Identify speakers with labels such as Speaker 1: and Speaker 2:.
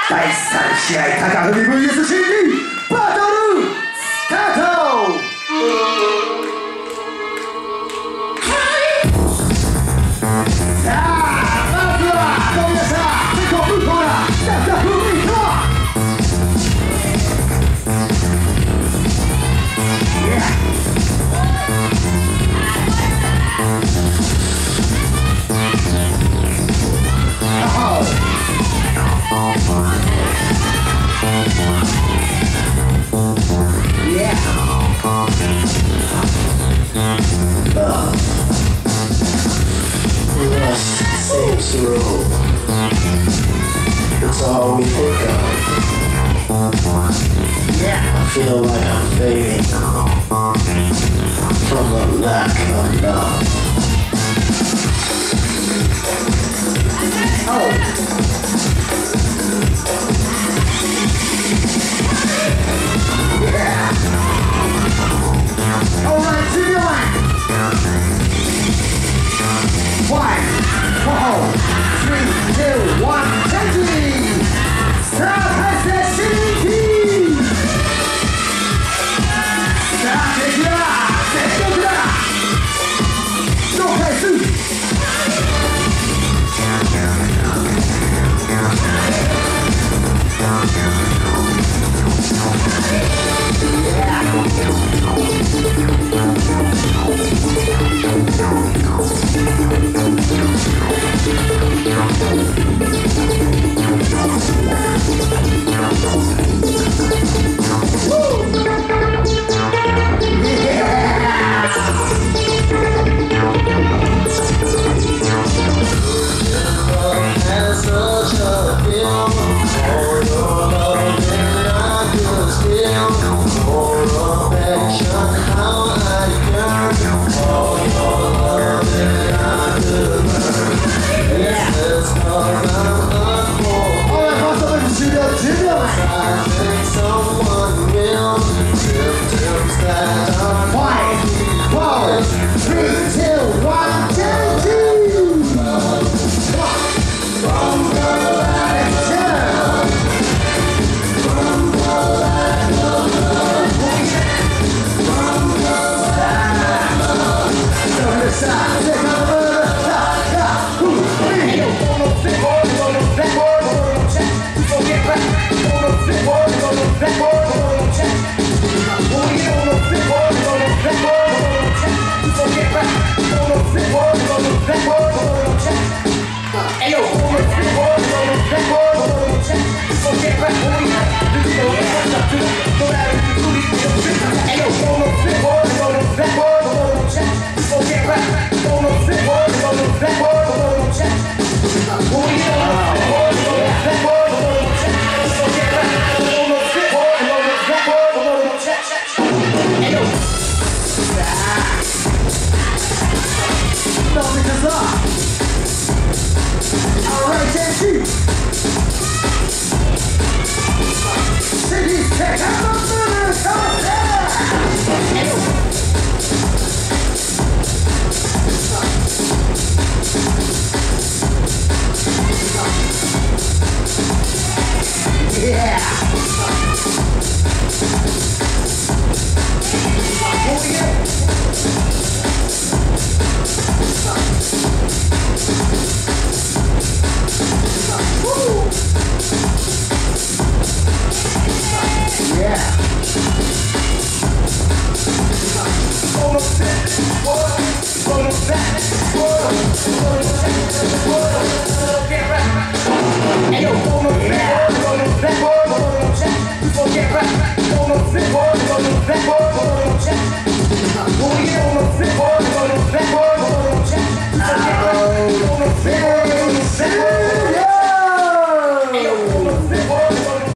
Speaker 1: 第3試合高文 VS バトルスタート。さあまずは皆さんセコムコーナー高文と
Speaker 2: Seems through. It's all we think of. I feel like I'm fading from the lack of love.
Speaker 1: Alright, to the line. 1, 4, 3, 2, 1, changing! Start has the CT! Start it up! Take it up! No place! Yeah.